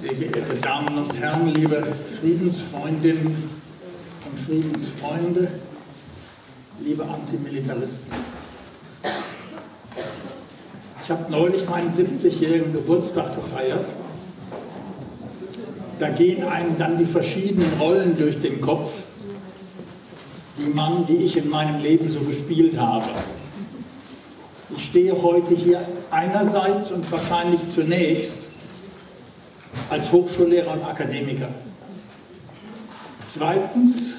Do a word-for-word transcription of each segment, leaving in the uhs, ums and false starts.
Sehr geehrte Damen und Herren, liebe Friedensfreundinnen und Friedensfreunde, liebe Antimilitaristen. Ich habe neulich meinen siebzigjährigen Geburtstag gefeiert. Da gehen einem dann die verschiedenen Rollen durch den Kopf, die man, die ich in meinem Leben so gespielt habe. Ich stehe heute hier einerseits und wahrscheinlich zunächst als Hochschullehrer und Akademiker. Zweitens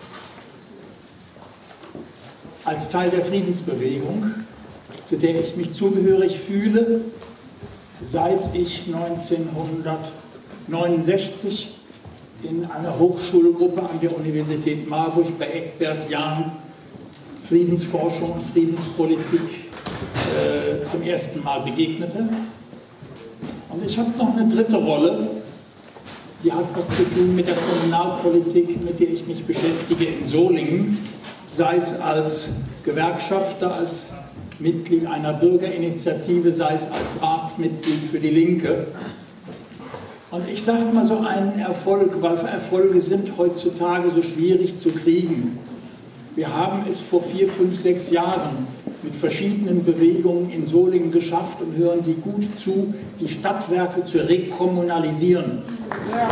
als Teil der Friedensbewegung, zu der ich mich zugehörig fühle, seit ich neunzehnhundertneunundsechzig in einer Hochschulgruppe an der Universität Marburg bei Eckbert Jahn Friedensforschung und Friedenspolitik äh, zum ersten Mal begegnete. Und ich habe noch eine dritte Rolle, die hat was zu tun mit der Kommunalpolitik, mit der ich mich beschäftige in Solingen, sei es als Gewerkschafter, als Mitglied einer Bürgerinitiative, sei es als Ratsmitglied für die Linke. Und ich sage mal so einen Erfolg, weil Erfolge sind heutzutage so schwierig zu kriegen. Wir haben es vor vier, fünf, sechs Jahren mit verschiedenen Bewegungen in Solingen geschafft, und hören Sie gut zu, die Stadtwerke zu rekommunalisieren. Ja.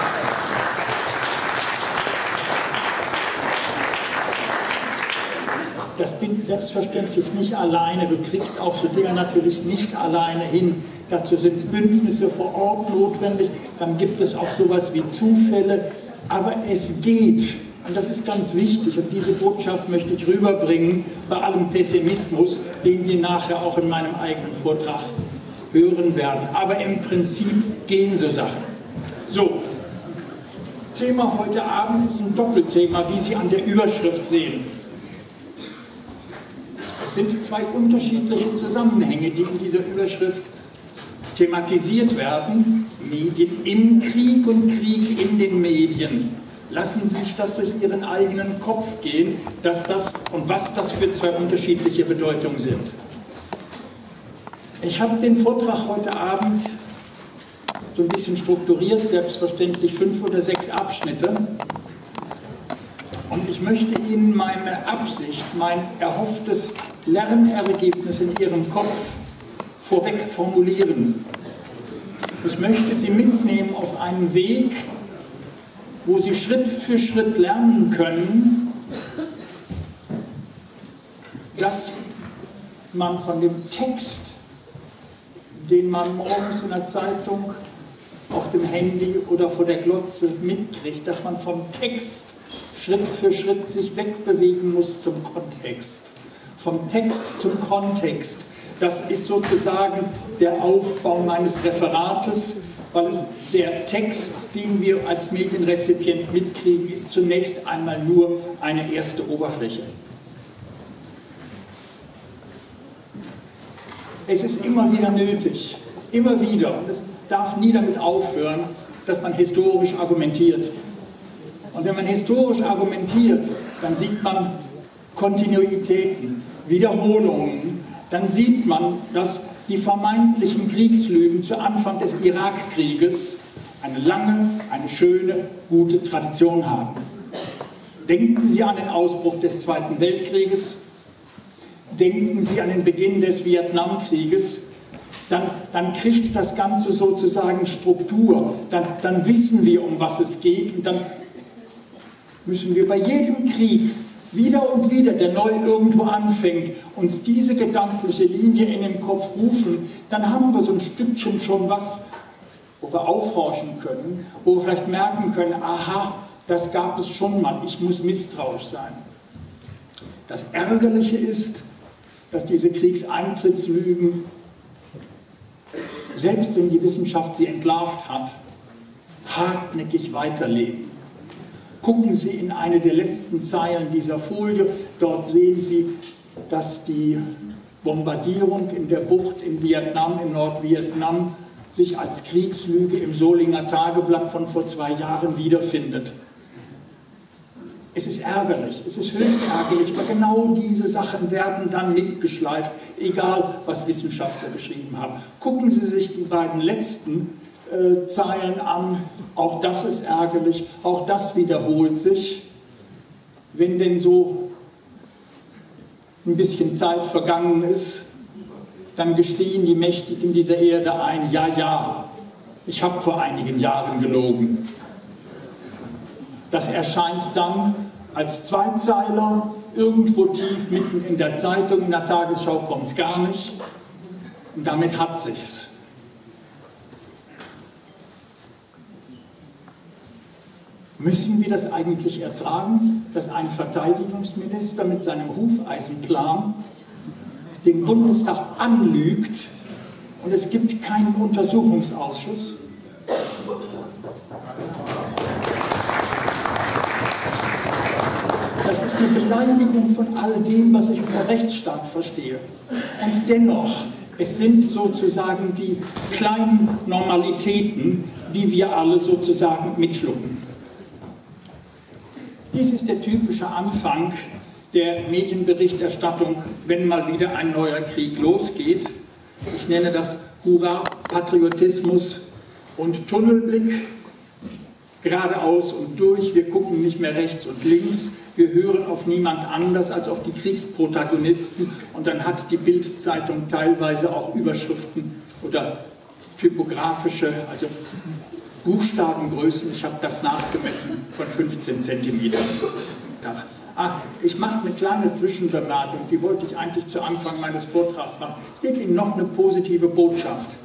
Das bin selbstverständlich nicht alleine. Du kriegst auch so Dinge natürlich nicht alleine hin. Dazu sind Bündnisse vor Ort notwendig. Dann gibt es auch sowas wie Zufälle. Aber es geht. Und das ist ganz wichtig. Und diese Botschaft möchte ich rüberbringen bei allem Pessimismus, den Sie nachher auch in meinem eigenen Vortrag hören werden. Aber im Prinzip gehen so Sachen. So, Thema heute Abend ist ein Doppelthema, wie Sie an der Überschrift sehen. Es sind zwei unterschiedliche Zusammenhänge, die in dieser Überschrift thematisiert werden. Medien im Krieg und Krieg in den Medien. Lassen Sie sich das durch Ihren eigenen Kopf gehen, dass das und was das für zwei unterschiedliche Bedeutungen sind. Ich habe den Vortrag heute Abend so ein bisschen strukturiert, selbstverständlich fünf oder sechs Abschnitte. Und ich möchte Ihnen meine Absicht, mein erhofftes Lernergebnis in Ihrem Kopf vorweg formulieren. Ich möchte Sie mitnehmen auf einen Weg, wo Sie Schritt für Schritt lernen können, dass man von dem Text, den man morgens in der Zeitung, auf dem Handy oder vor der Glotze mitkriegt, dass man vom Text Schritt für Schritt sich wegbewegen muss zum Kontext. Vom Text zum Kontext. Das ist sozusagen der Aufbau meines Referates, weil es der Text, den wir als Medienrezipient mitkriegen, ist zunächst einmal nur eine erste Oberfläche. Es ist immer wieder nötig, immer wieder, und es darf nie damit aufhören, dass man historisch argumentiert. Und wenn man historisch argumentiert, dann sieht man Kontinuitäten, Wiederholungen, dann sieht man, dass die vermeintlichen Kriegslügen zu Anfang des Irakkrieges eine lange, eine schöne, gute Tradition haben. Denken Sie an den Ausbruch des Zweiten Weltkrieges, denken Sie an den Beginn des Vietnamkrieges, dann, dann kriegt das Ganze sozusagen Struktur, dann, dann wissen wir, um was es geht, und dann müssen wir bei jedem Krieg wieder und wieder, der neu irgendwo anfängt, uns diese gedankliche Linie in den Kopf rufen, dann haben wir so ein Stückchen schon was, wo wir aufhorchen können, wo wir vielleicht merken können, aha, das gab es schon mal, ich muss misstrauisch sein. Das Ärgerliche ist, dass diese Kriegseintrittslügen, selbst wenn die Wissenschaft sie entlarvt hat, hartnäckig weiterleben. Gucken Sie in eine der letzten Zeilen dieser Folie, dort sehen Sie, dass die Bombardierung in der Bucht in Vietnam, in Nordvietnam, sich als Kriegslüge im Solinger Tageblatt von vor zwei Jahren wiederfindet. Es ist ärgerlich, es ist höchst ärgerlich, aber genau diese Sachen werden dann mitgeschleift, egal was Wissenschaftler geschrieben haben. Gucken Sie sich die beiden letzten äh, Zeilen an. Auch das ist ärgerlich, auch das wiederholt sich. Wenn denn so ein bisschen Zeit vergangen ist, dann gestehen die Mächtigen dieser Erde ein, ja, ja, ich habe vor einigen Jahren gelogen. Das erscheint dann als Zweizeiler, irgendwo tief mitten in der Zeitung, in der Tagesschau kommt es gar nicht. Und damit hat sich's. Müssen wir das eigentlich ertragen, dass ein Verteidigungsminister mit seinem Hufeisenplan den Bundestag anlügt und es gibt keinen Untersuchungsausschuss? Das ist eine Beleidigung von all dem, was ich unter Rechtsstaat verstehe. Und dennoch, es sind sozusagen die kleinen Normalitäten, die wir alle sozusagen mitschlucken. Dies ist der typische Anfang der Medienberichterstattung, wenn mal wieder ein neuer Krieg losgeht. Ich nenne das Hurra, Patriotismus und Tunnelblick. Geradeaus und durch, wir gucken nicht mehr rechts und links, wir hören auf niemand anders als auf die Kriegsprotagonisten und dann hat die Bild-Zeitung teilweise auch Überschriften oder typografische, also Buchstabengrößen, ich habe das nachgemessen, von fünfzehn Zentimetern. Ah, ich mache eine kleine Zwischenbemerkung, die wollte ich eigentlich zu Anfang meines Vortrags machen. Ich gebe Ihnen noch eine positive Botschaft.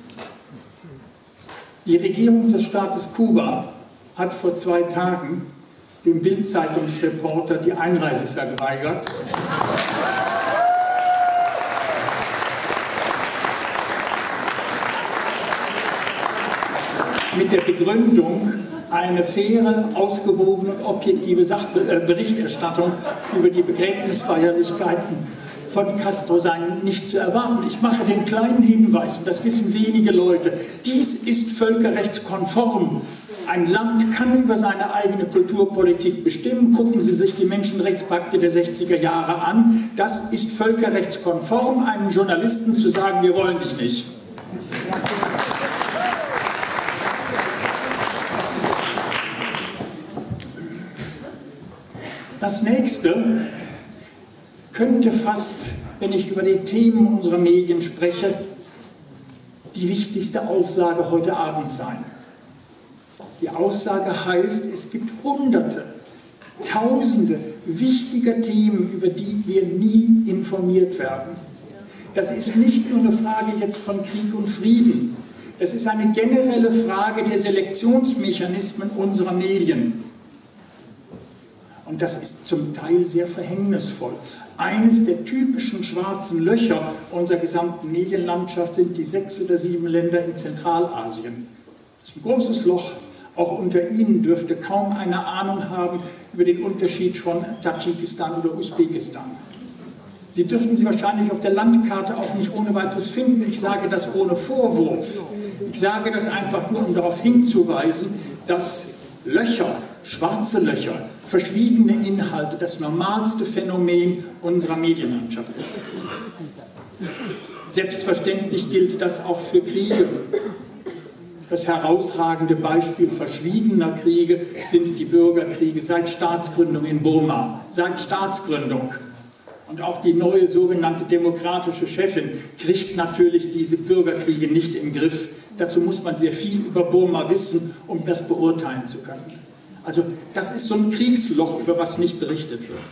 Die Regierung des Staates Kuba hat vor zwei Tagen dem Bild-Zeitungsreporter die Einreise verweigert. Mit der Begründung, eine faire, ausgewogene und objektive Sach äh, Berichterstattung über die Begräbnisfeierlichkeiten von Castro seien nicht zu erwarten. Ich mache den kleinen Hinweis, und das wissen wenige Leute, dies ist völkerrechtskonform. Ein Land kann über seine eigene Kulturpolitik bestimmen. Gucken Sie sich die Menschenrechtspakte der sechziger Jahre an. Das ist völkerrechtskonform, einem Journalisten zu sagen, wir wollen dich nicht. Das nächste könnte fast, wenn ich über die Themen unserer Medien spreche, die wichtigste Aussage heute Abend sein. Die Aussage heißt, es gibt Hunderte, Tausende wichtiger Themen, über die wir nie informiert werden. Das ist nicht nur eine Frage jetzt von Krieg und Frieden. Es ist eine generelle Frage der Selektionsmechanismen unserer Medien. Und das ist zum Teil sehr verhängnisvoll. Eines der typischen schwarzen Löcher unserer gesamten Medienlandschaft sind die sechs oder sieben Länder in Zentralasien. Das ist ein großes Loch. Auch unter Ihnen dürfte kaum eine Ahnung haben über den Unterschied von Tadschikistan oder Usbekistan. Sie dürften sie wahrscheinlich auf der Landkarte auch nicht ohne weiteres finden. Ich sage das ohne Vorwurf. Ich sage das einfach nur, um darauf hinzuweisen, dass Löcher, schwarze Löcher, verschwiegene Inhalte das normalste Phänomen unserer Medienlandschaft ist. Selbstverständlich gilt das auch für Kriege. Das herausragende Beispiel verschwiegener Kriege sind die Bürgerkriege seit Staatsgründung in Burma. Seit Staatsgründung. Und auch die neue sogenannte demokratische Chefin kriegt natürlich diese Bürgerkriege nicht im Griff. Dazu muss man sehr viel über Burma wissen, um das beurteilen zu können. Also das ist so ein Kriegsloch, über was nicht berichtet wird.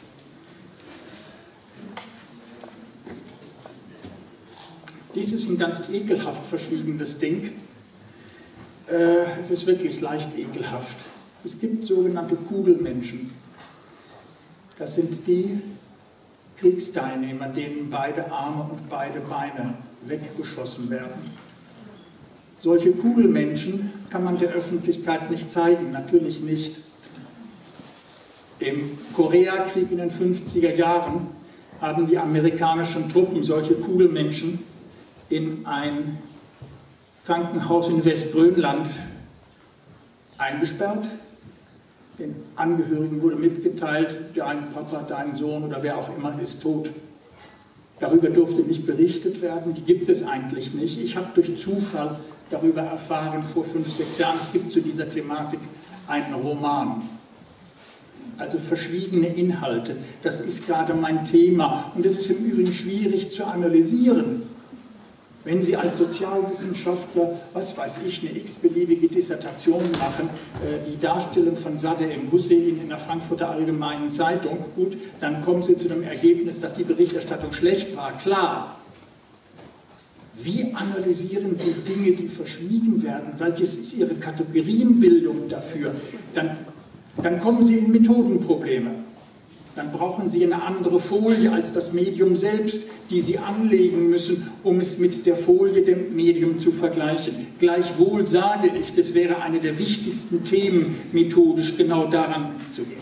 Dies ist ein ganz ekelhaft verschwiegenes Ding. Äh, es ist wirklich leicht ekelhaft. Es gibt sogenannte Kugelmenschen. Das sind die Kriegsteilnehmer, denen beide Arme und beide Beine weggeschossen werden. Solche Kugelmenschen kann man der Öffentlichkeit nicht zeigen, natürlich nicht. Im Koreakrieg in den fünfziger Jahren haben die amerikanischen Truppen solche Kugelmenschen in ein Krankenhaus in Westgrönland eingesperrt. Den Angehörigen wurde mitgeteilt, dein Papa, dein Sohn oder wer auch immer ist tot. Darüber durfte nicht berichtet werden, die gibt es eigentlich nicht. Ich habe durch Zufall darüber erfahren, vor fünf, sechs Jahren, es gibt zu dieser Thematik einen Roman. Also verschwiegene Inhalte, das ist gerade mein Thema. Und es ist im Übrigen schwierig zu analysieren. Wenn Sie als Sozialwissenschaftler, was weiß ich, eine x-beliebige Dissertation machen, äh, die Darstellung von Saddam Hussein in der Frankfurter Allgemeinen Zeitung, gut, dann kommen Sie zu dem Ergebnis, dass die Berichterstattung schlecht war, klar. Wie analysieren Sie Dinge, die verschwiegen werden? Weil das ist Ihre Kategorienbildung dafür. Dann, dann kommen Sie in Methodenprobleme. Dann brauchen Sie eine andere Folie als das Medium selbst, die Sie anlegen müssen, um es mit der Folie dem Medium zu vergleichen. Gleichwohl sage ich, das wäre eine der wichtigsten Themen, methodisch genau daran zu gehen.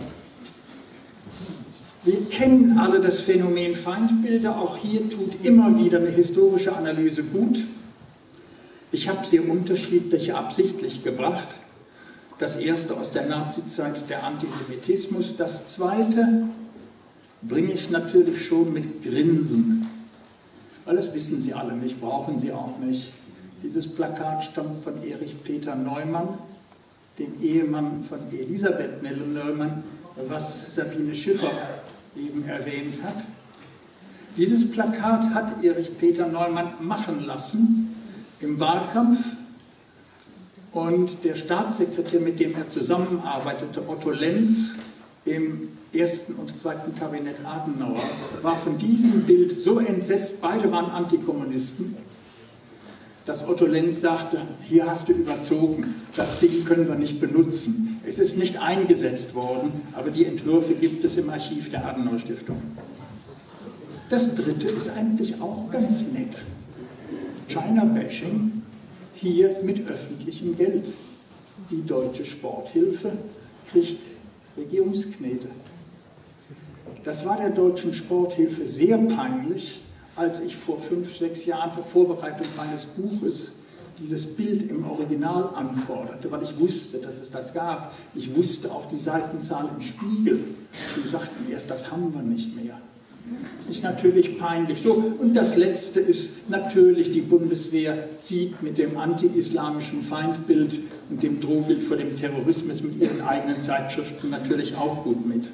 Wir kennen alle das Phänomen Feindbilder, auch hier tut immer wieder eine historische Analyse gut. Ich habe sie unterschiedlich absichtlich gebracht. Das erste aus der Nazizeit, der Antisemitismus. Das zweite bringe ich natürlich schon mit Grinsen. Weil das wissen Sie alle nicht, brauchen Sie auch nicht. Dieses Plakat stammt von Erich Peter Neumann, dem Ehemann von Elisabeth Nelle-Neumann, was Sabine Schiffer eben erwähnt hat. Dieses Plakat hat Erich Peter Neumann machen lassen im Wahlkampf. Und der Staatssekretär, mit dem er zusammenarbeitete, Otto Lenz, im ersten und zweiten Kabinett Adenauer, war von diesem Bild so entsetzt, beide waren Antikommunisten, dass Otto Lenz sagte, hier hast du überzogen, das Ding können wir nicht benutzen. Es ist nicht eingesetzt worden, aber die Entwürfe gibt es im Archiv der Adenauer-Stiftung. Das dritte ist eigentlich auch ganz nett. China-Bashing, hier mit öffentlichem Geld. Die Deutsche Sporthilfe kriegt Regierungsknete. Das war der Deutschen Sporthilfe sehr peinlich, als ich vor fünf, sechs Jahren zur Vorbereitung meines Buches dieses Bild im Original anforderte, weil ich wusste, dass es das gab. Ich wusste auch die Seitenzahl im Spiegel. Die sagten erst, das haben wir nicht mehr. Ist natürlich peinlich. So, und das Letzte ist natürlich, die Bundeswehr zieht mit dem anti-islamischen Feindbild und dem Drohbild vor dem Terrorismus mit ihren eigenen Zeitschriften natürlich auch gut mit.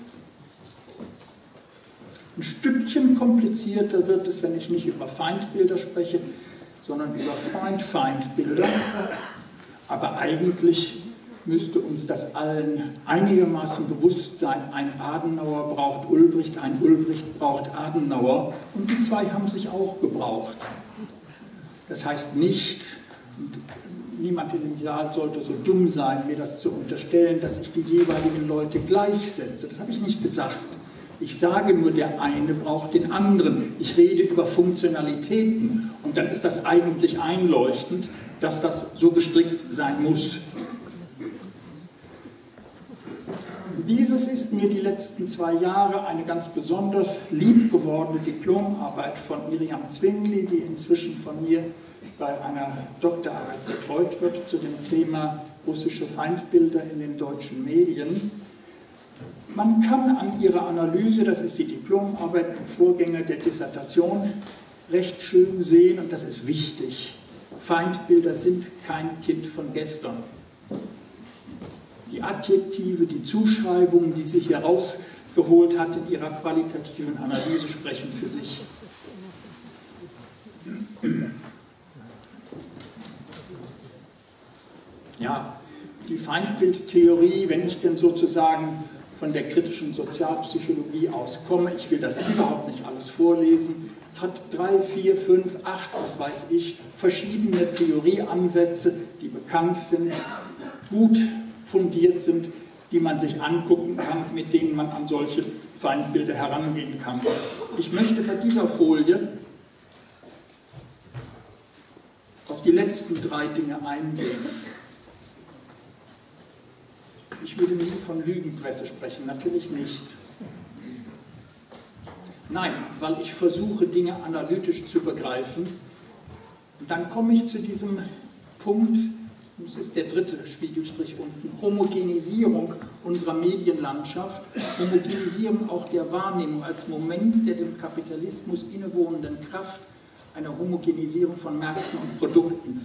Ein Stückchen komplizierter wird es, wenn ich nicht über Feindbilder spreche, sondern über Freund-Feind-Bilder. Aber eigentlich müsste uns das allen einigermaßen bewusst sein. Ein Adenauer braucht Ulbricht, ein Ulbricht braucht Adenauer. Und die zwei haben sich auch gebraucht. Das heißt nicht, und niemand in dem Saal sollte so dumm sein, mir das zu unterstellen, dass ich die jeweiligen Leute gleichsetze. Das habe ich nicht gesagt. Ich sage nur, der eine braucht den anderen. Ich rede über Funktionalitäten und dann ist das eigentlich einleuchtend, dass das so gestrickt sein muss. Dieses ist mir die letzten zwei Jahre eine ganz besonders lieb gewordene Diplomarbeit von Miriam Zwingli, die inzwischen von mir bei einer Doktorarbeit betreut wird zu dem Thema russische Feindbilder in den deutschen Medien. Man kann an ihrer Analyse, das ist die Diplomarbeit im Vorgänger der Dissertation, recht schön sehen, und das ist wichtig, Feindbilder sind kein Kind von gestern. Die Adjektive, die Zuschreibungen, die sie hier rausgeholt hat in ihrer qualitativen Analyse, sprechen für sich. Ja, die Feindbildtheorie, wenn ich denn sozusagen von der kritischen Sozialpsychologie auskomme, ich will das überhaupt nicht alles vorlesen, hat drei, vier, fünf, acht, was weiß ich, verschiedene Theorieansätze, die bekannt sind, gut fundiert sind, die man sich angucken kann, mit denen man an solche Feindbilder herangehen kann. Ich möchte bei dieser Folie auf die letzten drei Dinge eingehen. Ich würde nie von Lügenpresse sprechen, natürlich nicht. Nein, weil ich versuche, Dinge analytisch zu begreifen. Und dann komme ich zu diesem Punkt, das ist der dritte Spiegelstrich unten, Homogenisierung unserer Medienlandschaft, Homogenisierung auch der Wahrnehmung als Moment der dem Kapitalismus innewohnenden Kraft, einer Homogenisierung von Märkten und Produkten.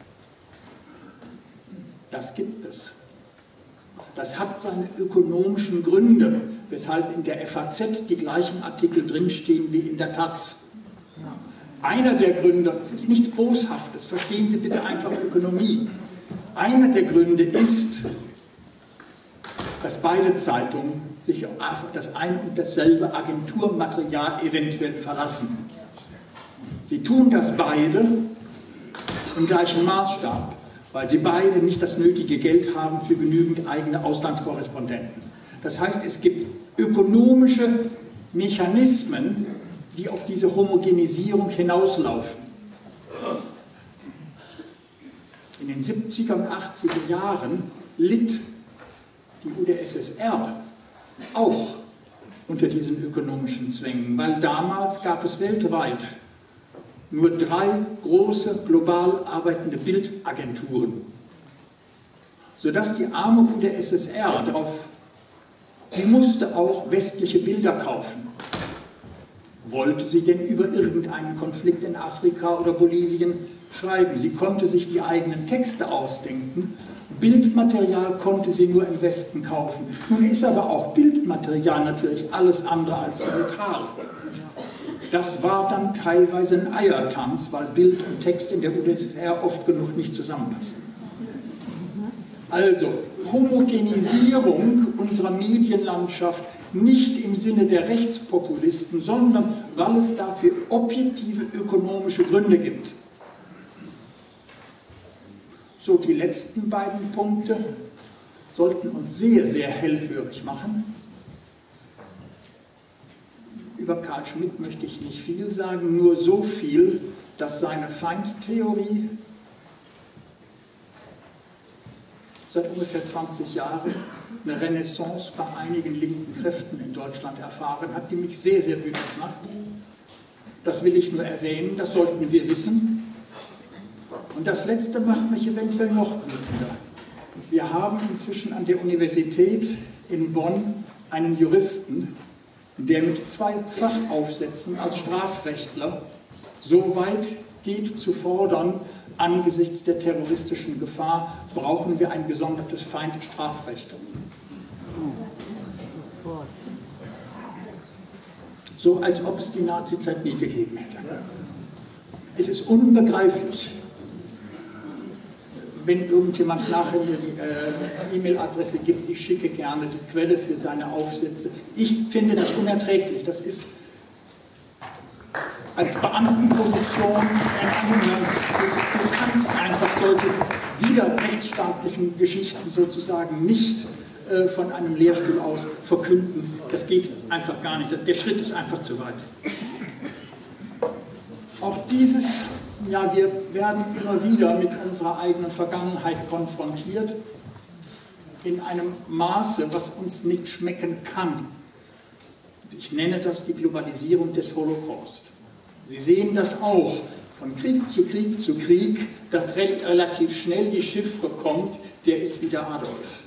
Das gibt es. Das hat seine ökonomischen Gründe, weshalb in der F A Z die gleichen Artikel drinstehen wie in der Taz. Einer der Gründe, es ist nichts Boshaftes, verstehen Sie bitte einfach Ökonomie. Einer der Gründe ist, dass beide Zeitungen sich auf das ein und dasselbe Agenturmaterial eventuell verlassen. Sie tun das beide im gleichen Maßstab, weil sie beide nicht das nötige Geld haben für genügend eigene Auslandskorrespondenten. Das heißt, es gibt ökonomische Mechanismen, die auf diese Homogenisierung hinauslaufen. In den siebziger und achtziger Jahren litt die U d S S R auch unter diesen ökonomischen Zwängen, weil damals gab es weltweit nur drei große global arbeitende Bildagenturen, sodass die arme U d S S R darauf, sie musste auch westliche Bilder kaufen. Wollte sie denn über irgendeinen Konflikt in Afrika oder Bolivien schreiben? Sie konnte sich die eigenen Texte ausdenken. Bildmaterial konnte sie nur im Westen kaufen. Nun ist aber auch Bildmaterial natürlich alles andere als neutral. Das war dann teilweise ein Eiertanz, weil Bild und Text in der U d S S R oft genug nicht zusammenpassen. Also, Homogenisierung unserer Medienlandschaft nicht im Sinne der Rechtspopulisten, sondern weil es dafür objektive ökonomische Gründe gibt. So, die letzten beiden Punkte sollten uns sehr, sehr hellhörig machen. Über Carl Schmitt möchte ich nicht viel sagen, nur so viel, dass seine Feindtheorie seit ungefähr zwanzig Jahren eine Renaissance bei einigen linken Kräften in Deutschland erfahren hat, die mich sehr, sehr wütend macht. Das will ich nur erwähnen, das sollten wir wissen. Und das Letzte macht mich eventuell noch wütender. Wir haben inzwischen an der Universität in Bonn einen Juristen, der mit zwei Fachaufsätzen als Strafrechtler so weit geht zu fordern, angesichts der terroristischen Gefahr brauchen wir ein gesondertes Feindstrafrecht. So als ob es die Nazizeit nie gegeben hätte. Es ist unbegreiflich, wenn irgendjemand nachher mir die äh, E-Mail-Adresse gibt, ich schicke gerne die Quelle für seine Aufsätze. Ich finde das unerträglich. Das ist als Beamtenposition ein Anhang. Du, du kannst einfach solche widerrechtsstaatlichen Geschichten sozusagen nicht äh, von einem Lehrstuhl aus verkünden. Das geht einfach gar nicht. Das, der Schritt ist einfach zu weit. Auch dieses, ja, wir werden immer wieder mit unserer eigenen Vergangenheit konfrontiert, in einem Maße, was uns nicht schmecken kann. Ich nenne das die Globalisierung des Holocaust. Sie sehen das auch, von Krieg zu Krieg zu Krieg, dass re relativ schnell die Chiffre kommt, der ist wieder Adolf.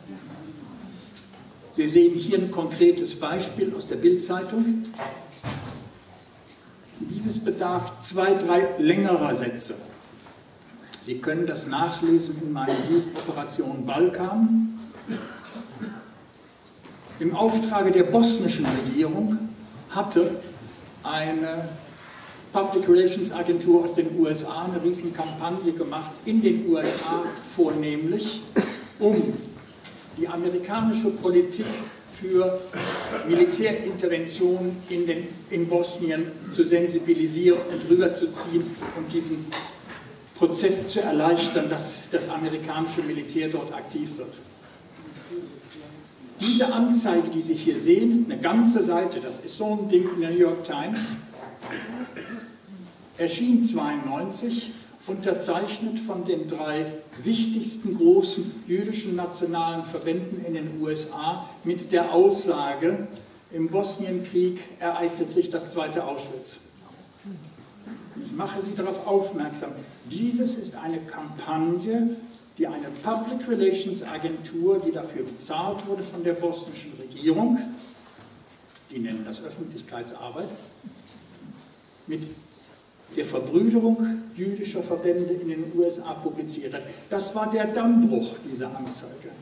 Sie sehen hier ein konkretes Beispiel aus der Bild-Zeitung. Dieses bedarf zwei, drei längerer Sätze. Sie können das nachlesen in meinem Buch Operation Balkan. Im Auftrage der bosnischen Regierung hatte eine Public Relations Agentur aus den U S A eine riesen Kampagne gemacht, in den U S A vornehmlich, um die amerikanische Politik für Militärintervention in, den, in Bosnien zu sensibilisieren und rüberzuziehen und diesen Prozess zu erleichtern, dass das amerikanische Militär dort aktiv wird. Diese Anzeige, die Sie hier sehen, eine ganze Seite, das ist so ein Ding in der New York Times, erschien neunzehnhundertzweiundneunzig, unterzeichnet von den drei wichtigsten großen jüdischen nationalen Verbänden in den U S A mit der Aussage, im Bosnienkrieg ereignet sich das zweite Auschwitz. Ich mache Sie darauf aufmerksam, dieses ist eine Kampagne, die eine Public Relations Agentur, die dafür bezahlt wurde von der bosnischen Regierung, die nennen das Öffentlichkeitsarbeit, mit der Verbrüderung jüdischer Verbände in den U S A publiziert hat. Das war der Dammbruch dieser Anzeige.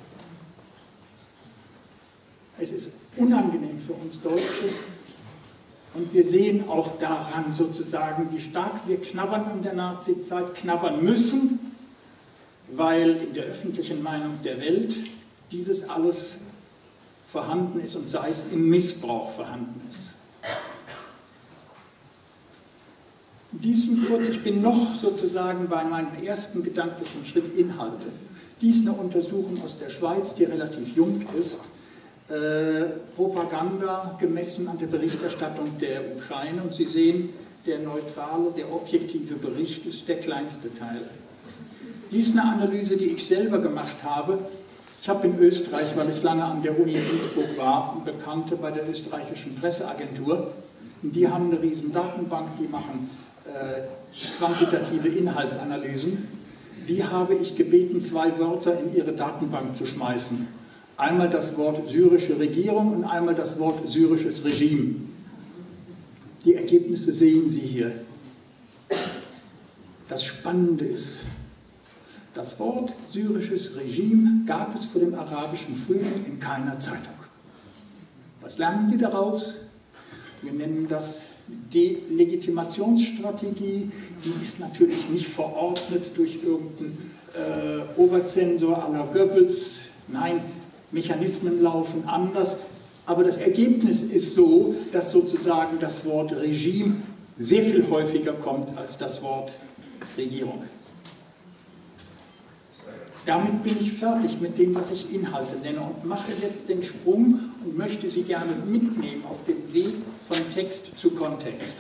Es ist unangenehm für uns Deutsche und wir sehen auch daran sozusagen, wie stark wir knabbern an der Nazizeit, knabbern müssen, weil in der öffentlichen Meinung der Welt dieses alles vorhanden ist und sei es im Missbrauch vorhanden ist. Diesen kurz, ich bin noch sozusagen bei meinem ersten gedanklichen Schritt Inhalte. Dies eine Untersuchung aus der Schweiz, die relativ jung ist. Äh, Propaganda gemessen an der Berichterstattung der Ukraine. Und Sie sehen, der neutrale, der objektive Bericht ist der kleinste Teil. Dies eine Analyse, die ich selber gemacht habe. Ich habe in Österreich, weil ich lange an der Uni in Innsbruck war, Bekannte bei der österreichischen Presseagentur. Und die haben eine riesen Datenbank, die machen äh, quantitative Inhaltsanalysen. Die habe ich gebeten, zwei Wörter in ihre Datenbank zu schmeißen. Einmal das Wort syrische Regierung und einmal das Wort syrisches Regime. Die Ergebnisse sehen Sie hier. Das Spannende ist, das Wort syrisches Regime gab es vor dem arabischen Frühling in keiner Zeitung. Was lernen wir daraus? Wir nennen das Delegitimationsstrategie. Die ist natürlich nicht verordnet durch irgendeinen äh, Oberzensor à la Goebbels. Nein, Mechanismen laufen anders. Aber das Ergebnis ist so, dass sozusagen das Wort Regime sehr viel häufiger kommt als das Wort Regierung. Damit bin ich fertig mit dem, was ich Inhalte nenne und mache jetzt den Sprung und möchte Sie gerne mitnehmen auf dem Weg von Text zu Kontext.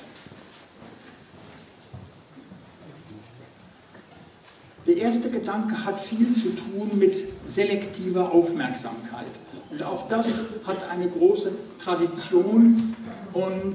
Der erste Gedanke hat viel zu tun mit selektiver Aufmerksamkeit. Und auch das hat eine große Tradition und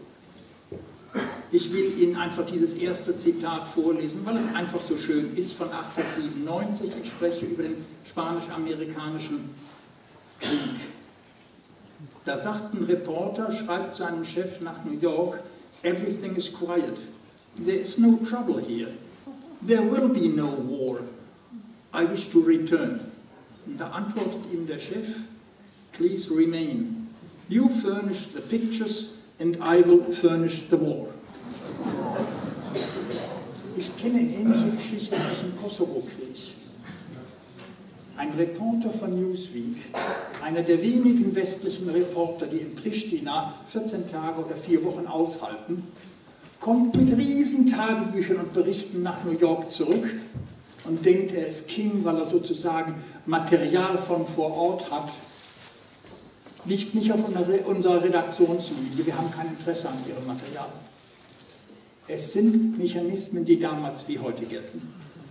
ich will Ihnen einfach dieses erste Zitat vorlesen, weil es einfach so schön ist, von achtzehnhundertsiebenundneunzig. Ich spreche über den spanisch-amerikanischen Krieg. Da sagt ein Reporter, schreibt seinem Chef nach New York, "Everything is quiet. There is no trouble here. There will be no war. I wish to return." Und da antwortet ihm der Chef, "Please remain. You furnish the pictures and I will furnish the war." Ich kenne ähnliche Geschichten aus dem Kosovo-Krieg. Ein Reporter von Newsweek, einer der wenigen westlichen Reporter, die in Pristina vierzehn Tage oder vier Wochen aushalten, kommt mit riesen Tagebüchern und Berichten nach New York zurück und denkt, er ist King, weil er sozusagen Material von vor Ort hat. Liegt nicht auf unserer Redaktionslinie, wir haben kein Interesse an ihrem Material. Es sind Mechanismen, die damals wie heute gelten.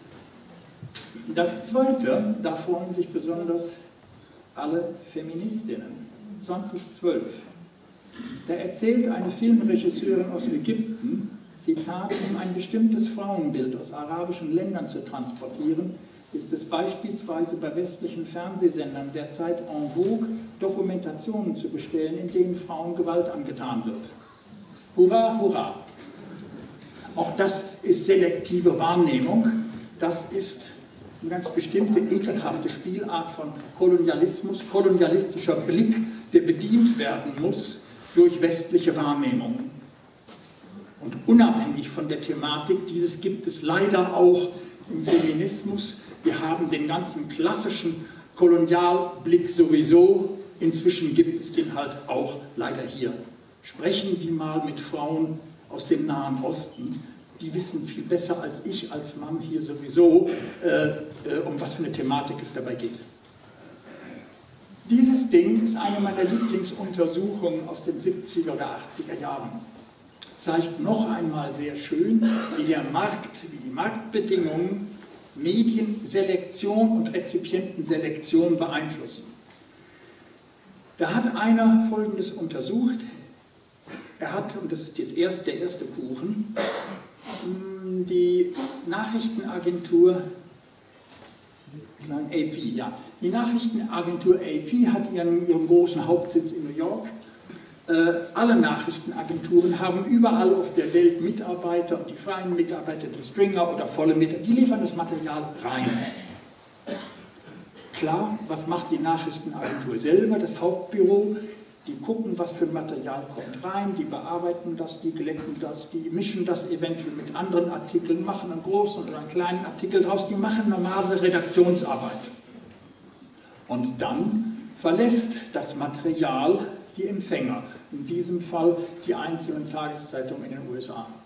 Das Zweite, da freuen sich besonders alle Feministinnen. zweitausendzwölf. Da erzählt eine Filmregisseurin aus Ägypten, Zitat, um ein bestimmtes Frauenbild aus arabischen Ländern zu transportieren, ist es beispielsweise bei westlichen Fernsehsendern derzeit en vogue, Dokumentationen zu bestellen, in denen Frauen Gewalt angetan wird. Hurra, hurra! Auch das ist selektive Wahrnehmung. Das ist eine ganz bestimmte, ekelhafte Spielart von Kolonialismus, kolonialistischer Blick, der bedient werden muss durch westliche Wahrnehmung. Und unabhängig von der Thematik, dieses gibt es leider auch im Feminismus. Wir haben den ganzen klassischen Kolonialblick sowieso. Inzwischen gibt es den halt auch leider hier. Sprechen Sie mal mit Frauen aus dem Nahen Osten. Die wissen viel besser als ich, als Mann hier sowieso, äh, äh, um was für eine Thematik es dabei geht. Dieses Ding ist eine meiner Lieblingsuntersuchungen aus den siebziger oder achtziger Jahren. Zeigt noch einmal sehr schön, wie der Markt, wie die Marktbedingungen Medienselektion und Rezipientenselektion beeinflussen. Da hat einer Folgendes untersucht. Er hat, und das ist das erste, der erste Kuchen, die Nachrichtenagentur Nein, A P, ja. Die Nachrichtenagentur A P hat ihren, ihren großen Hauptsitz in New York. Äh, alle Nachrichtenagenturen haben überall auf der Welt Mitarbeiter, und die freien Mitarbeiter, die Stringer oder volle Mitarbeiter, die liefern das Material rein. Klar, was macht die Nachrichtenagentur selber, das Hauptbüro? Die gucken, was für ein Material kommt rein, die bearbeiten das, die glätten das, die mischen das eventuell mit anderen Artikeln, machen einen großen oder einen kleinen Artikel draus, die machen normale Redaktionsarbeit. Und dann verlässt das Material die Empfänger, in diesem Fall die einzelnen Tageszeitungen in den U S A.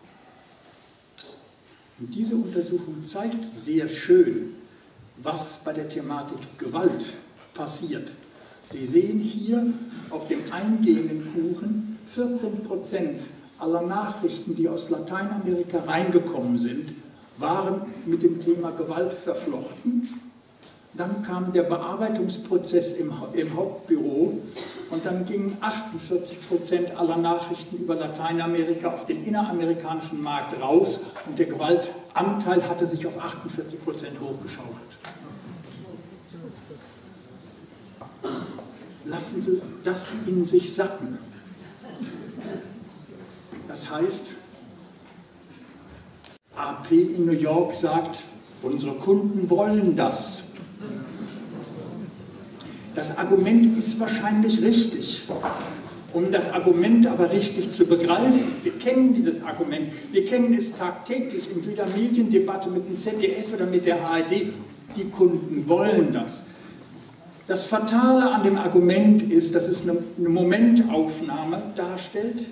Und diese Untersuchung zeigt sehr schön, was bei der Thematik Gewalt passiert. Sie sehen hier auf dem eingehenden Kuchen, vierzehn Prozent aller Nachrichten, die aus Lateinamerika reingekommen sind, waren mit dem Thema Gewalt verflochten. Dann kam der Bearbeitungsprozess im, im Hauptbüro und dann gingen achtundvierzig Prozent aller Nachrichten über Lateinamerika auf den inneramerikanischen Markt raus und der Gewaltanteil hatte sich auf achtundvierzig Prozent hochgeschaukelt. Lassen Sie das in sich sacken. Das heißt, A P in New York sagt, unsere Kunden wollen das. Das Argument ist wahrscheinlich richtig. Um das Argument aber richtig zu begreifen, wir kennen dieses Argument, wir kennen es tagtäglich in jeder Mediendebatte mit dem Z D F oder mit der A R D, die Kunden wollen das. Das Fatale an dem Argument ist, dass es eine Momentaufnahme darstellt,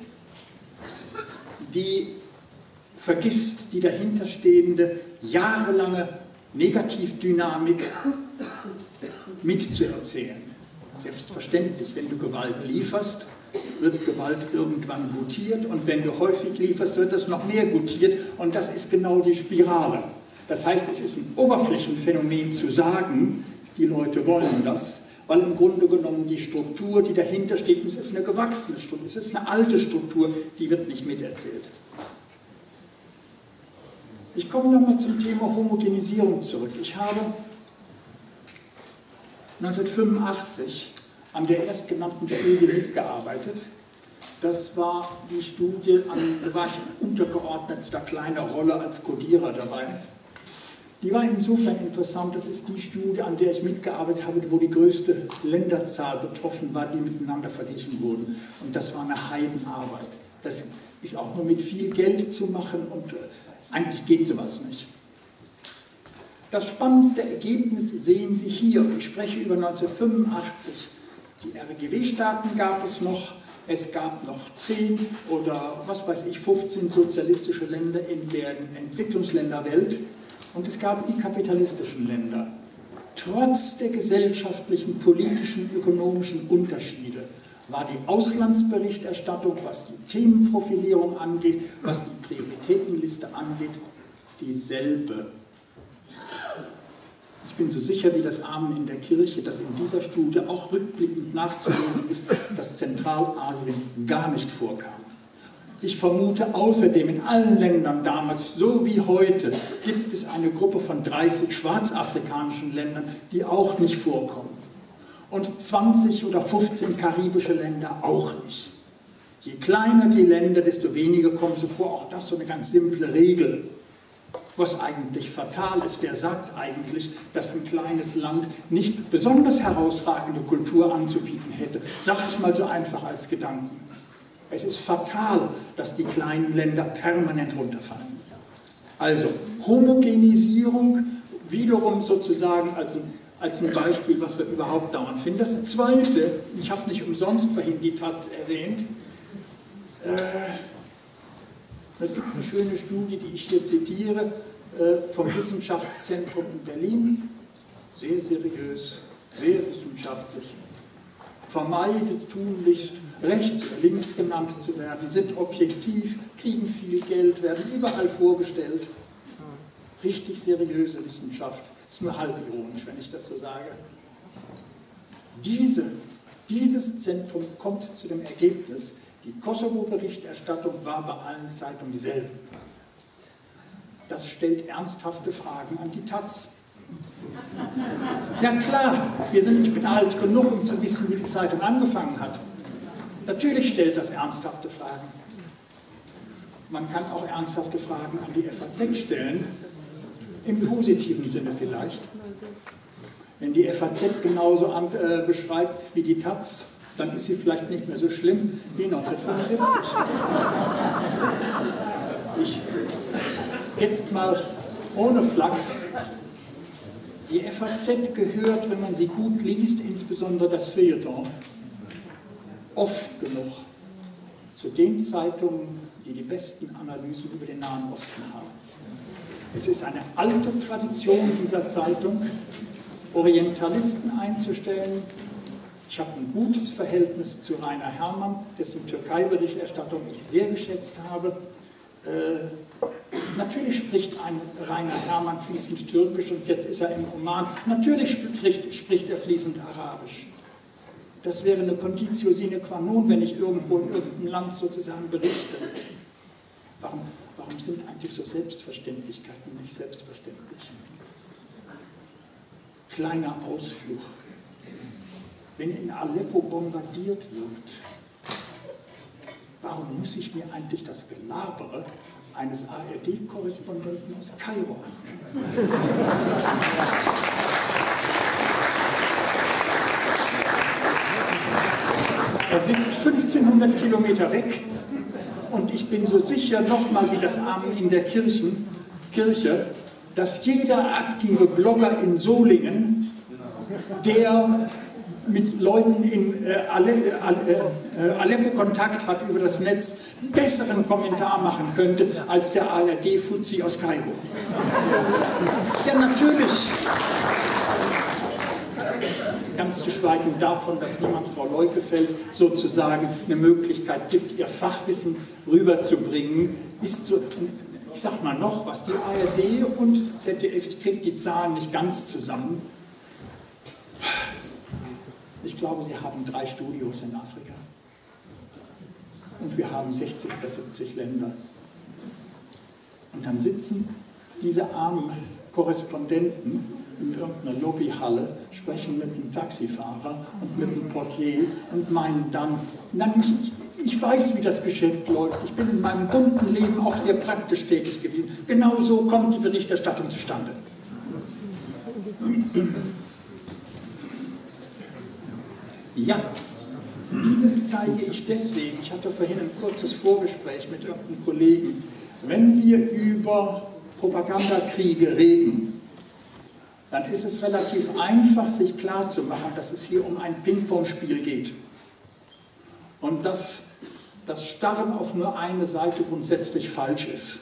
die vergisst die dahinterstehende jahrelange Negativdynamik mitzuerzählen. Selbstverständlich, wenn du Gewalt lieferst, wird Gewalt irgendwann gutiert und wenn du häufig lieferst, wird das noch mehr gutiert und das ist genau die Spirale. Das heißt, es ist ein Oberflächenphänomen zu sagen, die Leute wollen das, weil im Grunde genommen die Struktur, die dahinter steht, es ist eine gewachsene Struktur, es ist eine alte Struktur, die wird nicht miterzählt. Ich komme nochmal zum Thema Homogenisierung zurück. Ich habe neunzehnhundertfünfundachtzig an der erstgenannten Studie mitgearbeitet. Das war die Studie, an da war ich in untergeordnetster kleiner Rolle als Codierer dabei. Die war insofern interessant, das ist die Studie, an der ich mitgearbeitet habe, wo die größte Länderzahl betroffen war, die miteinander verglichen wurden. Und das war eine Heidenarbeit. Das ist auch nur mit viel Geld zu machen und eigentlich geht sowas nicht. Das spannendste Ergebnis sehen Sie hier. Ich spreche über neunzehnhundertfünfundachtzig. Die R G W-Staaten gab es noch, es gab noch zehn oder was weiß ich, fünfzehn sozialistische Länder in der Entwicklungsländerwelt. Und es gab die kapitalistischen Länder. Trotz der gesellschaftlichen, politischen, ökonomischen Unterschiede war die Auslandsberichterstattung, was die Themenprofilierung angeht, was die Prioritätenliste angeht, dieselbe. Ich bin so sicher wie das Amen in der Kirche, dass in dieser Studie auch rückblickend nachzulesen ist, dass Zentralasien gar nicht vorkam. Ich vermute außerdem, in allen Ländern damals, so wie heute, gibt es eine Gruppe von dreißig schwarzafrikanischen Ländern, die auch nicht vorkommen. Und zwanzig oder fünfzehn karibische Länder auch nicht. Je kleiner die Länder, desto weniger kommen sie vor. Auch das ist so eine ganz simple Regel. Was eigentlich fatal ist, wer sagt eigentlich, dass ein kleines Land nicht besonders herausragende Kultur anzubieten hätte? Sag ich mal so einfach als Gedanken. Es ist fatal, dass die kleinen Länder permanent runterfallen. Also Homogenisierung wiederum sozusagen als ein, als ein Beispiel, was wir überhaupt dauernd finden. Das Zweite, ich habe nicht umsonst vorhin die Taz erwähnt, äh, es gibt eine schöne Studie, die ich hier zitiere, äh, vom Wissenschaftszentrum in Berlin, sehr seriös, sehr wissenschaftlich. Vermeidet tunlichst, rechts oder links genannt zu werden, sind objektiv, kriegen viel Geld, werden überall vorgestellt. Richtig seriöse Wissenschaft. Ist nur halb ironisch, wenn ich das so sage. Diese, dieses Zentrum kommt zu dem Ergebnis, die Kosovo-Berichterstattung war bei allen Zeitungen dieselbe. Das stellt ernsthafte Fragen an die Taz. Ja klar, wir sind, ich bin alt genug, um zu wissen, wie die Zeitung angefangen hat. Natürlich stellt das ernsthafte Fragen. Man kann auch ernsthafte Fragen an die F A Z stellen, im positiven Sinne vielleicht. Wenn die F A Z genauso an, äh, beschreibt wie die Taz, dann ist sie vielleicht nicht mehr so schlimm wie neunzehnhundertfünfundsiebzig. Ich, jetzt mal ohne Flachs. Die F A Z gehört, wenn man sie gut liest, insbesondere das Feuilleton, oft genug zu den Zeitungen, die die besten Analysen über den Nahen Osten haben. Es ist eine alte Tradition dieser Zeitung, Orientalisten einzustellen. Ich habe ein gutes Verhältnis zu Rainer Herrmann, dessen Türkei-Berichterstattung ich sehr geschätzt habe. Äh, natürlich spricht ein Rainer Herrmann fließend Türkisch und jetzt ist er im Oman. Natürlich spricht, spricht er fließend Arabisch. Das wäre eine Conditio sine qua non, wenn ich irgendwo in irgendeinem Land sozusagen berichte. Warum, warum sind eigentlich so Selbstverständlichkeiten nicht selbstverständlich? Kleiner Ausflug. Wenn in Aleppo bombardiert wird, warum muss ich mir eigentlich das Gelabere eines A R D-Korrespondenten aus Kairo anhören? Er sitzt fünfzehnhundert Kilometer weg und ich bin so sicher nochmal wie das Amen in der Kirchen, Kirche, dass jeder aktive Blogger in Solingen, der mit Leuten in äh, Aleppo Kontakt hat über das Netz, einen besseren Kommentar machen könnte als der A R D-Fuzzi aus Kairo. Ja, natürlich. Ganz zu schweigen davon, dass niemand Frau Leukefeld sozusagen eine Möglichkeit gibt, ihr Fachwissen rüberzubringen, ist so, ich sag mal noch was, die A R D und das Z D F, ich kriege die Zahlen nicht ganz zusammen. Ich glaube, sie haben drei Studios in Afrika. Und wir haben sechzig oder siebzig Länder. Und dann sitzen diese armen Korrespondenten in irgendeiner Lobbyhalle, sprechen mit einem Taxifahrer und mit einem Portier und meinen dann, nein, ich, ich weiß, wie das Geschäft läuft. Ich bin in meinem bunten Leben auch sehr praktisch tätig gewesen. Genau so kommt die Berichterstattung zustande. Ja, dieses zeige ich deswegen. Ich hatte vorhin ein kurzes Vorgespräch mit irgendeinem Kollegen. Wenn wir über Propagandakriege reden, dann ist es relativ einfach, sich klarzumachen, dass es hier um ein Ping-Pong-Spiel geht. Und dass das Starren auf nur eine Seite grundsätzlich falsch ist.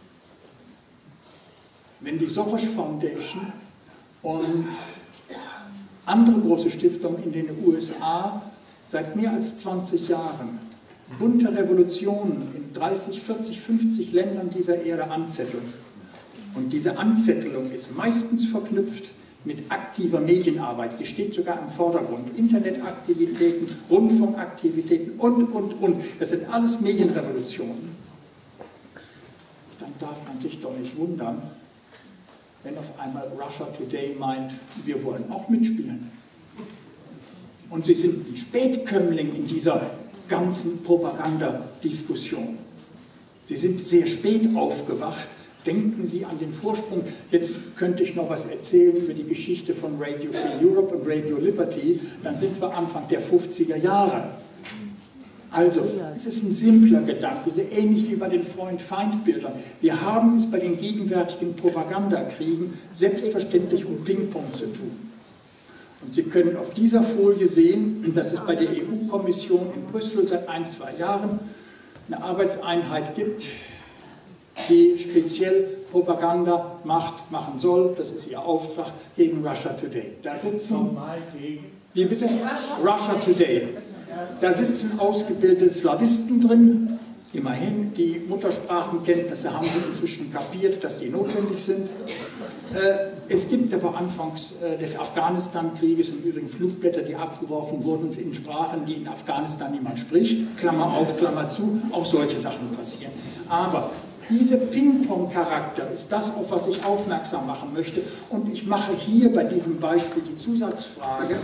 Wenn die Soros Foundation und andere große Stiftungen in den U S A seit mehr als zwanzig Jahren bunte Revolutionen in dreißig, vierzig, fünfzig Ländern dieser Erde anzetteln. Und diese Anzettelung ist meistens verknüpft mit aktiver Medienarbeit. Sie steht sogar im Vordergrund. Internetaktivitäten, Rundfunkaktivitäten und, und, und. Das sind alles Medienrevolutionen. Dann darf man sich doch nicht wundern, wenn auf einmal Russia Today meint, wir wollen auch mitspielen. Und sie sind ein Spätkömmling in dieser ganzen Propagandadiskussion. Sie sind sehr spät aufgewacht. Denken Sie an den Vorsprung. Jetzt könnte ich noch was erzählen über die Geschichte von Radio Free Europe und Radio Liberty. Dann sind wir Anfang der fünfziger Jahre. Also, es ist ein simpler Gedanke, so ähnlich wie bei den Freund-Feind-Bildern. Wir haben es bei den gegenwärtigen Propagandakriegen selbstverständlich um Ping-Pong zu tun. Und Sie können auf dieser Folie sehen, dass es bei der E U-Kommission in Brüssel seit ein, zwei Jahren eine Arbeitseinheit gibt, die speziell Propaganda macht, machen soll, das ist ihr Auftrag, gegen Russia Today. Da sitzen, wie bitte? Russia Today. Da sitzen ausgebildete Slawisten drin, immerhin, die Muttersprachenkenntnisse haben sie inzwischen kapiert, dass die notwendig sind. Es gibt aber anfangs des Afghanistan-Krieges im Übrigen Flugblätter, die abgeworfen wurden in Sprachen, die in Afghanistan niemand spricht, Klammer auf, Klammer zu, auch solche Sachen passieren. Aber Dieser Ping-Pong-Charakter ist das, auf was ich aufmerksam machen möchte. Und ich mache hier bei diesem Beispiel die Zusatzfrage: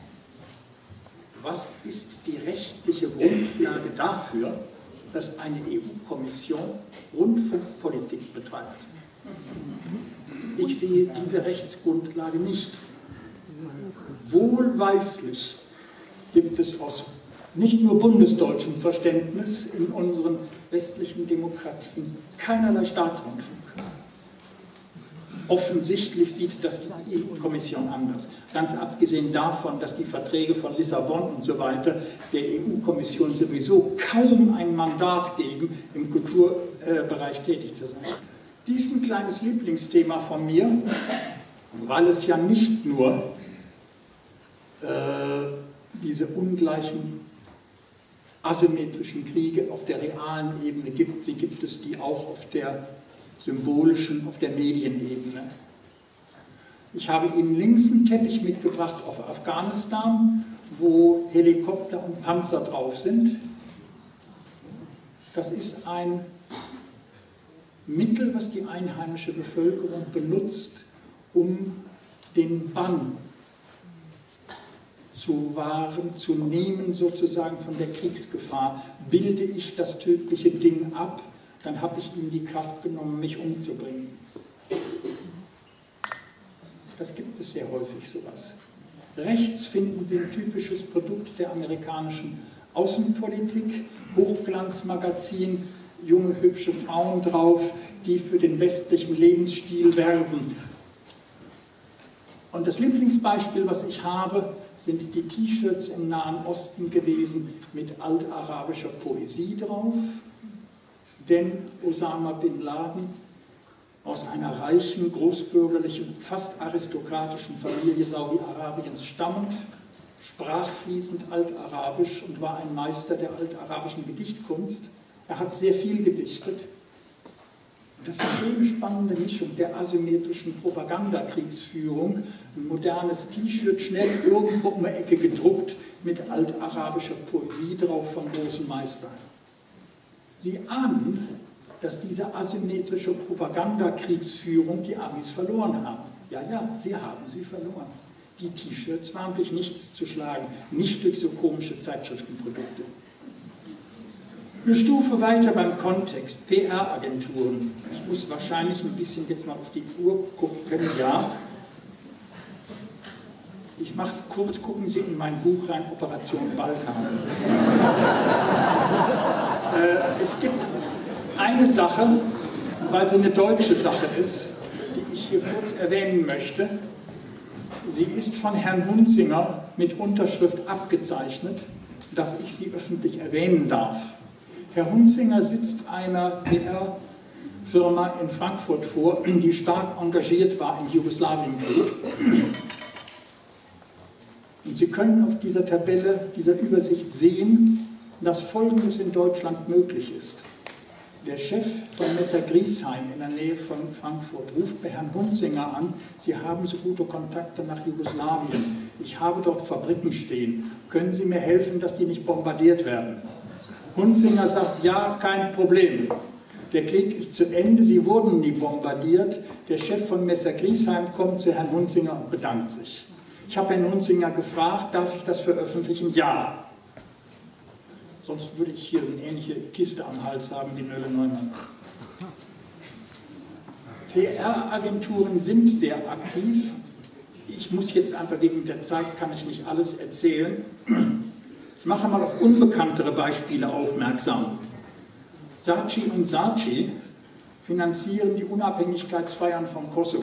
Was ist die rechtliche Grundlage dafür, dass eine E U-Kommission Rundfunkpolitik betreibt? Ich sehe diese Rechtsgrundlage nicht. Wohlweislich gibt es aus nicht nur bundesdeutschem Verständnis in unseren westlichen Demokratien keinerlei Staatsrundfunk. Offensichtlich sieht das die E U-Kommission anders. Ganz abgesehen davon, dass die Verträge von Lissabon und so weiter der E U-Kommission sowieso kaum ein Mandat geben, im Kulturbereich tätig zu sein. Dies ist ein kleines Lieblingsthema von mir, weil es ja nicht nur äh, diese ungleichen asymmetrischen Kriege auf der realen Ebene gibt, sie gibt es die auch auf der symbolischen, auf der Medienebene. Ich habe Ihnen links einen Teppich mitgebracht auf Afghanistan, wo Helikopter und Panzer drauf sind. Das ist ein Mittel, was die einheimische Bevölkerung benutzt, um den Bann zu wahren, zu nehmen sozusagen von der Kriegsgefahr. Bilde ich das tödliche Ding ab, dann habe ich ihm die Kraft genommen, mich umzubringen. Das gibt es sehr häufig, sowas. Rechts finden Sie ein typisches Produkt der amerikanischen Außenpolitik, Hochglanzmagazin, junge, hübsche Frauen drauf, die für den westlichen Lebensstil werben. Und das Lieblingsbeispiel, was ich habe, sind die T-Shirts im Nahen Osten gewesen mit altarabischer Poesie drauf. Denn Osama bin Laden aus einer reichen, großbürgerlichen, fast aristokratischen Familie Saudi-Arabiens stammend, sprach fließend Altarabisch und war ein Meister der altarabischen Gedichtkunst. Er hat sehr viel gedichtet. Und das ist eine schöne, spannende Mischung der asymmetrischen Propagandakriegsführung. Ein modernes T-Shirt, schnell irgendwo um die Ecke gedruckt, mit altarabischer Poesie drauf von großen Meistern. Sie ahnen, dass diese asymmetrische Propagandakriegsführung die Amis verloren haben. Ja, ja, sie haben sie verloren. Die T-Shirts waren durch nichts zu schlagen, nicht durch so komische Zeitschriftenprodukte. Eine Stufe weiter beim Kontext, P R-Agenturen. Ich muss wahrscheinlich ein bisschen jetzt mal auf die Uhr gucken, ja. Ich mache es kurz, gucken Sie in mein Buch rein, Operation Balkan. äh, es gibt eine Sache, weil sie eine deutsche Sache ist, die ich hier kurz erwähnen möchte. Sie ist von Herrn Hunzinger mit Unterschrift abgezeichnet, dass ich sie öffentlich erwähnen darf. Herr Hunzinger sitzt einer P R-Firma in Frankfurt vor, die stark engagiert war im Jugoslawienkrieg. Und Sie können auf dieser Tabelle, dieser Übersicht sehen, dass Folgendes in Deutschland möglich ist. Der Chef von Messer Griesheim in der Nähe von Frankfurt ruft bei Herrn Hunzinger an, Sie haben so gute Kontakte nach Jugoslawien. Ich habe dort Fabriken stehen. Können Sie mir helfen, dass die nicht bombardiert werden? Hunzinger sagt, ja, kein Problem. Der Krieg ist zu Ende, sie wurden nie bombardiert. Der Chef von Messer Griesheim kommt zu Herrn Hunzinger und bedankt sich. Ich habe Herrn Hunzinger gefragt, darf ich das veröffentlichen? Ja. Sonst würde ich hier eine ähnliche Kiste am Hals haben wie Nölle Neumann. P R-Agenturen sind sehr aktiv. Ich muss jetzt einfach wegen der Zeit, kann ich nicht alles erzählen. Ich mache mal auf unbekanntere Beispiele aufmerksam. Saatchi und Saatchi finanzieren die Unabhängigkeitsfeiern von Kosovo.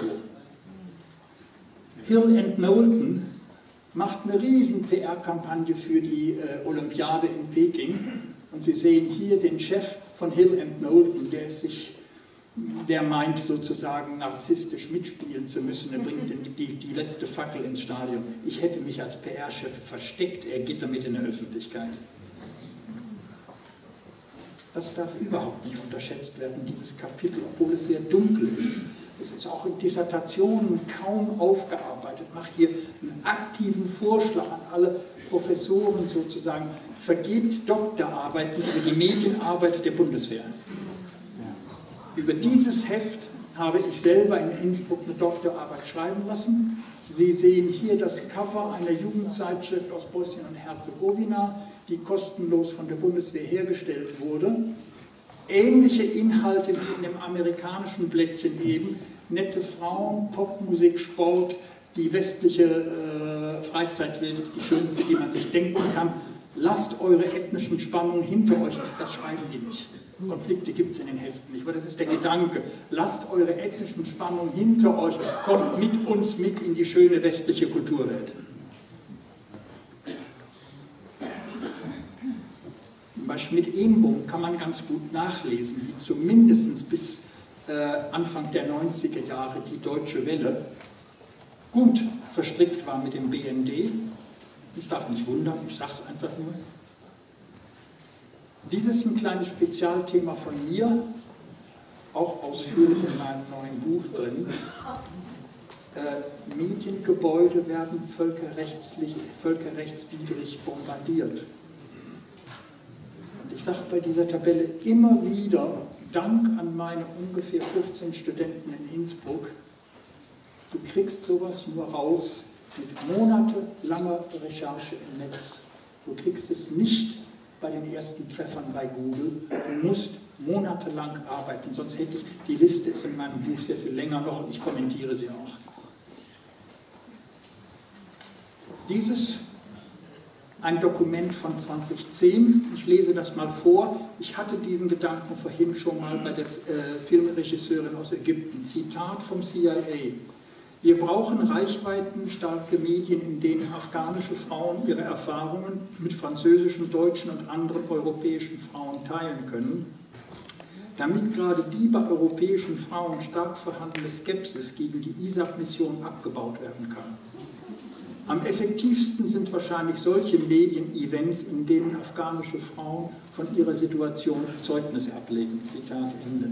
Hill and Knowlton macht eine riesen P R-Kampagne für die äh, Olympiade in Peking. Und Sie sehen hier den Chef von Hill and Knowlton, der es sich, der meint sozusagen narzisstisch mitspielen zu müssen. Er bringt die, die, die letzte Fackel ins Stadion. Ich hätte mich als P R-Chef versteckt, er geht damit in der Öffentlichkeit. Das darf überhaupt nicht unterschätzt werden, dieses Kapitel, obwohl es sehr dunkel ist. Es ist auch in Dissertationen kaum aufgearbeitet. Ich mache hier einen aktiven Vorschlag an alle Professoren sozusagen. Vergebt Doktorarbeiten über die Medienarbeit der Bundeswehr. Über dieses Heft habe ich selber in Innsbruck eine Doktorarbeit schreiben lassen. Sie sehen hier das Cover einer Jugendzeitschrift aus Bosnien und Herzegowina, die kostenlos von der Bundeswehr hergestellt wurde. Ähnliche Inhalte wie in dem amerikanischen Blättchen eben, nette Frauen, Popmusik, Sport, die westliche äh, Freizeitwelt ist die schönste, die man sich denken kann. Lasst eure ethnischen Spannungen hinter euch, das schreiben die nicht. Konflikte gibt es in den Heften nicht, aber das ist der Gedanke. Lasst eure ethnischen Spannungen hinter euch, kommt mit uns mit in die schöne westliche Kulturwelt. Bei Schmidt-Ehnbum kann man ganz gut nachlesen, wie zumindest bis äh, Anfang der neunziger Jahre die Deutsche Welle gut verstrickt war mit dem B N D. Ich darf nicht wundern, ich sage es einfach nur. Dies ist ein kleines Spezialthema von mir, auch ausführlich in meinem neuen Buch drin. Äh, Mediengebäude werden völkerrechtslich, völkerrechtswidrig bombardiert. Und ich sage bei dieser Tabelle immer wieder, Dank an meine ungefähr fünfzehn Studenten in Innsbruck, du kriegst sowas nur raus mit monatelanger Recherche im Netz. Du kriegst es nicht bei den ersten Treffern bei Google. Du musst monatelang arbeiten, sonst hätte ich, die Liste ist in meinem Buch sehr viel länger noch und ich kommentiere sie auch. Dieses ein Dokument von zweitausendzehn, ich lese das mal vor. Ich hatte diesen Gedanken vorhin schon mal bei der äh, Filmregisseurin aus Ägypten. Zitat vom C I A. Wir brauchen reichweitenstarke Medien, in denen afghanische Frauen ihre Erfahrungen mit französischen, deutschen und anderen europäischen Frauen teilen können, damit gerade die bei europäischen Frauen stark vorhandene Skepsis gegen die I S A F-Mission abgebaut werden kann. Am effektivsten sind wahrscheinlich solche Medien-Events, in denen afghanische Frauen von ihrer Situation Zeugnis ablegen. Zitat Ende.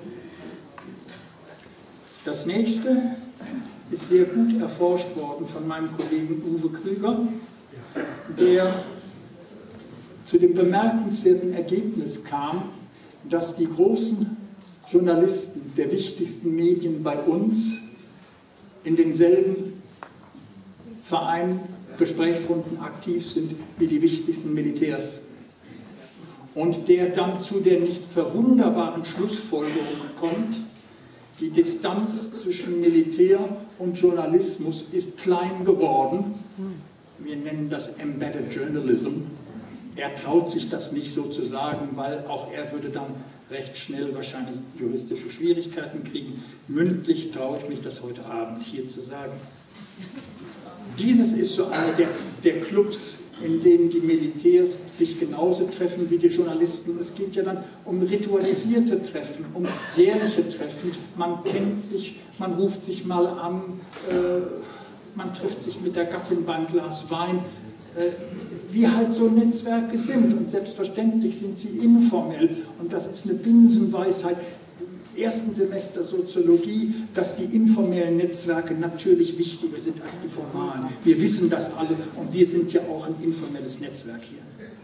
Das nächste ist sehr gut erforscht worden von meinem Kollegen Uwe Krüger, der zu dem bemerkenswerten Ergebnis kam, dass die großen Journalisten der wichtigsten Medien bei uns in denselben Vereinen, Gesprächsrunden aktiv sind wie die wichtigsten Militärs. Und der dann zu der nicht verwunderbaren Schlussfolgerung kommt, die Distanz zwischen Militär und Journalismus ist klein geworden. Wir nennen das Embedded Journalism. Er traut sich das nicht so zu sagen, weil auch er würde dann recht schnell wahrscheinlich juristische Schwierigkeiten kriegen. Mündlich traue ich mich das heute Abend hier zu sagen. Dieses ist so einer der, der Clubs, in denen die Militärs sich genauso treffen wie die Journalisten. Es geht ja dann um ritualisierte Treffen, um jährliche Treffen. Man kennt sich, man ruft sich mal an, äh, man trifft sich mit der Gattin beim Glas Wein, äh, wie halt so Netzwerke sind. Und selbstverständlich sind sie informell. Und das ist eine Binsenweisheit im ersten Semester Soziologie, dass die informellen Netzwerke natürlich wichtiger sind als die formalen. Wir wissen das alle und wir sind ja auch ein informelles Netzwerk hier.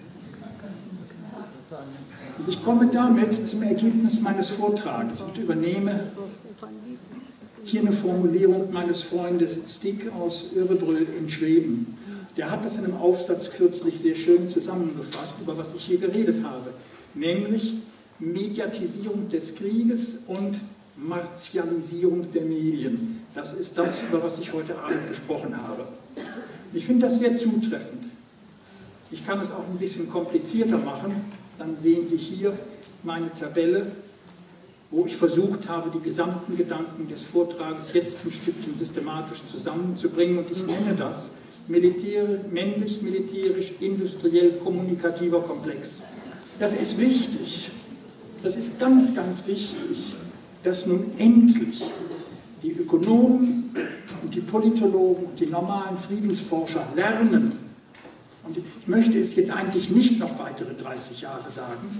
Und ich komme damit zum Ergebnis meines Vortrages und übernehme hier eine Formulierung meines Freundes Stig aus Örebro in Schweden. Der hat das in einem Aufsatz kürzlich sehr schön zusammengefasst, über was ich hier geredet habe, nämlich Mediatisierung des Krieges und Martialisierung der Medien. Das ist das, über was ich heute Abend gesprochen habe. Ich finde das sehr zutreffend. Ich kann es auch ein bisschen komplizierter machen. Dann sehen Sie hier meine Tabelle, wo ich versucht habe, die gesamten Gedanken des Vortrages jetzt ein Stückchen systematisch zusammenzubringen. Und ich nenne das Militär, männlich, militärisch, industriell, kommunikativer Komplex. Das ist wichtig. Das ist ganz, ganz wichtig, dass nun endlich die Ökonomen und die Politologen und die normalen Friedensforscher lernen, und ich möchte es jetzt eigentlich nicht noch weitere dreißig Jahre sagen,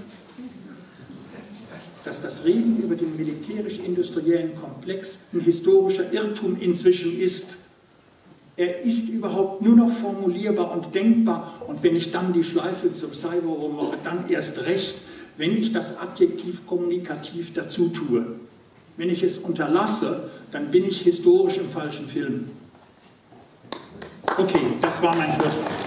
dass das Reden über den militärisch-industriellen Komplex ein historischer Irrtum inzwischen ist. Er ist überhaupt nur noch formulierbar und denkbar, und wenn ich dann die Schleife zum Cyberraum mache, dann erst recht. wenn ich das Adjektiv kommunikativ dazu tue. Wenn ich es unterlasse, dann bin ich historisch im falschen Film. Okay, das war mein Vortrag.